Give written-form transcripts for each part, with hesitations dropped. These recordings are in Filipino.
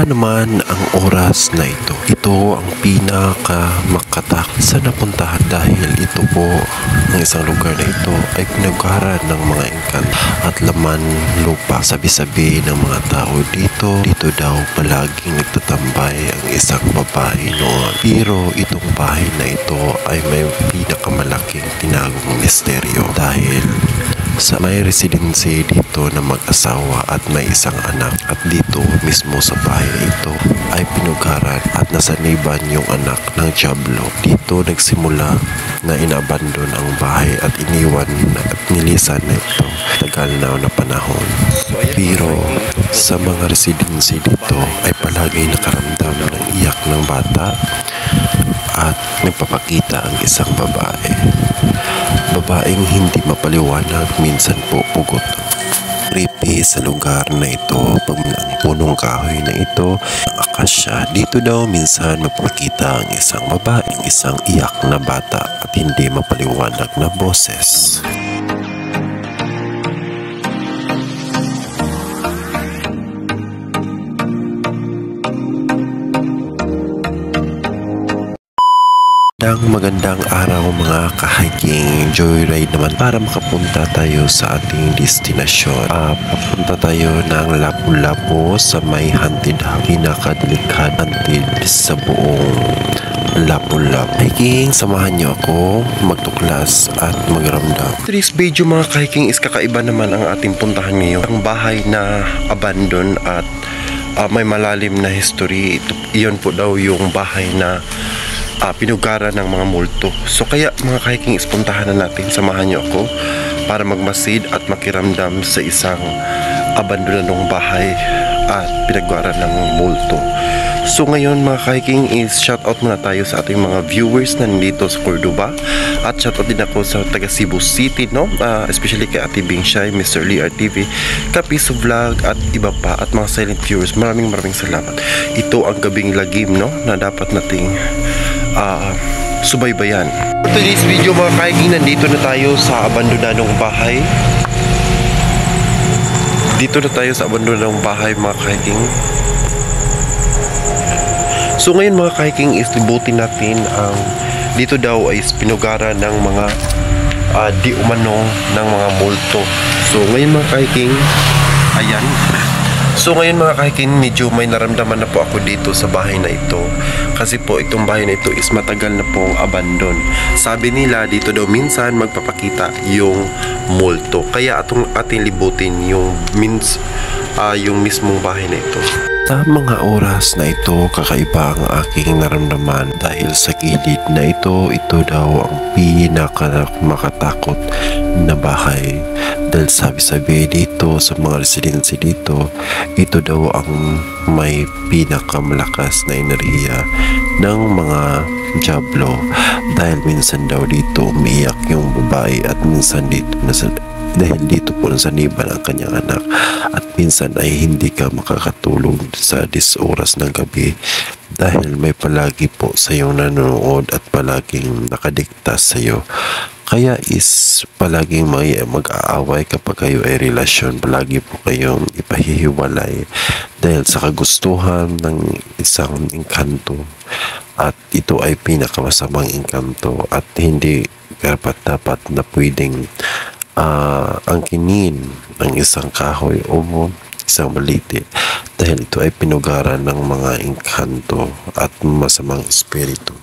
naman ang oras na ito? Ito ang pinaka-makatak sa napuntahan dahil ito po ng isang lugar na ito ay pinagkaran ng mga engkan at laman lupa. Sabi-sabi ng mga tao dito daw palaging nagtatambay ang isang babae noon. Pero itong bahay na ito ay may pinakamalaking tinagong misteryo dahil sa may residency dito na mag-asawa at may isang anak at dito mismo sa bahay na ito ay pinugaran at nasaniban yung anak ng Diablo. Dito nagsimula na inabandon ang bahay at iniwan at nilisan na ito tagal na panahon. Pero sa mga residency dito ay palagi nakaramdam ng iyak ng bata at nagpapakita ang isang babae. Babaeng hindi mapaliwanag, minsan po pugot. Creepy sa lugar na ito pag ang punong kahoy na ito ang akasya. Dito daw minsan mapakita ang isang babaeng isang iyak na bata at hindi mapaliwanag na boses. Magandang araw mga ka-hiking. Joyride naman para makapunta tayo sa ating destinasyon. Papunta tayo ng Lapu-Lapu sa may haunted pinakadelikad haunted sa buong Lapu-Lapu. Hiking, samahan nyo ako magtuklas at magramdam. Today's video mga ka-hiking is kakaiba naman ang ating puntahan ngayon. Ang bahay na abandon at may malalim na history. Iyon po daw yung bahay na pinugaran ng mga multo. So kaya mga ka-hiking, puntahan na natin. Samahan niyo ako para magmasid at makiramdam sa isang abandonadong bahay at pinagaran ng multo. So ngayon mga ka-hiking is shoutout muna tayo sa ating mga viewers na nandito sa Cordoba at shoutout din ako sa taga Cebu City, no? Especially kay Ate Bing Shai, Mr. Lee RTV, Kapiso Vlog at iba pa at mga silent viewers. Maraming salamat. Ito ang gabing lagim, no? Na dapat nating subaybayan. For today's video mga ka-hiking, nandito na tayo sa abandonadong bahay. Dito na tayo sa abandonadong bahay mga ka-hiking. So ngayon mga ka-hiking is libutin natin ang dito daw ay pinugaran ng mga di umano ng mga multo. So ngayon mga ka-hiking, ayan. So ngayon mga ka-hiking, medyo may naramdaman na po ako dito sa bahay na ito. Kasi po itong bahay na ito is matagal na pong abandon. Sabi nila dito daw minsan magpapakita yung multo. Kaya atong ating libutin yung mismong bahay na ito. Sa mga oras na ito, kakaiba ang aking naramdaman dahil sa gilid na ito daw ang pinaka-makatakot na bahay. Dahil sabi-sabi dito sa mga residency dito, ito daw ang may pinakamalakas na enerhiya ng mga Diablo. Dahil minsan daw dito umiiyak yung babae at minsan dito dahil dito po nasaniban ang kanyang anak at minsan ay hindi ka makakatulog sa 10 oras ng gabi dahil may palagi po sa iyong nanonood at palaging nakadikta sa iyo. Kaya is palaging mag-aaway kapag kayo ay relasyon, palagi po kayong ipahihiwalay dahil sa kagustuhan ng isang engkanto at ito ay pinakamasamang engkanto at hindi dapat na pwedeng angkinin ng isang kahoy o isang baliti dahil ito ay pinugaran ng mga engkanto at masamang espiritu.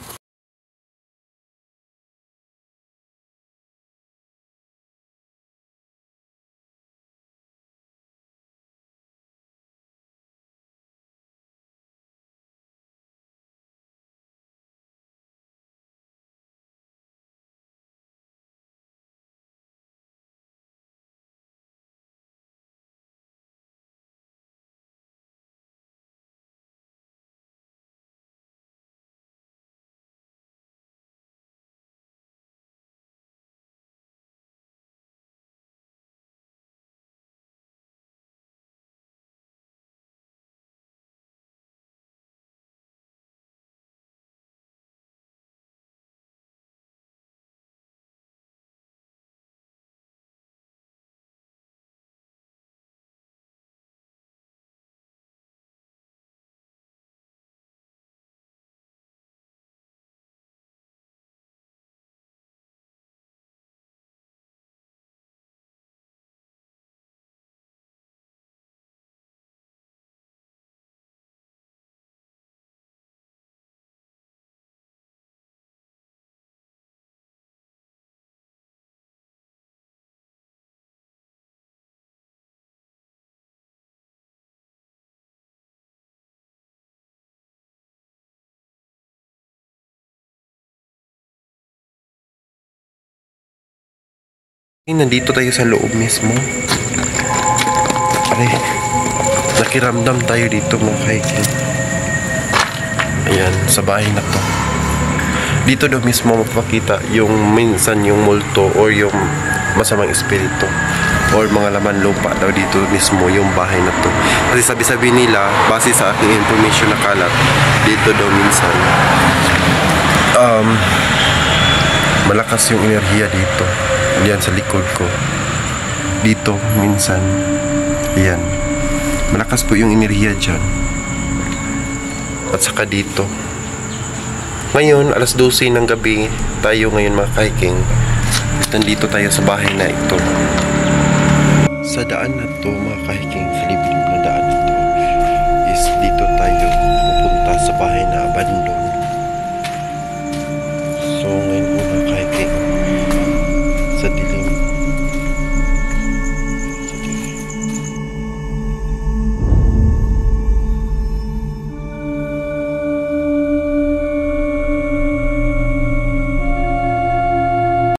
Nandito tayo sa loob mismo. Pare, nakiramdam tayo dito mga hiking. Ayan, sa bahay na to. Dito daw mismo mapapakita yung minsan yung multo or yung masamang espiritu or mga laman lupa daw dito mismo yung bahay na to. Kasi sabi-sabi nila, base sa aking information na kalat, dito daw minsan malakas yung enerhiya dito. Yan sa likod ko. Dito minsan. Yan. Malakas po yung enerhiya dyan. At saka dito. Ngayon, alas 12 ng gabi tayo ngayon mga hiking. Nandito tayo sa bahay na ito. Sa daan na to mga hiking,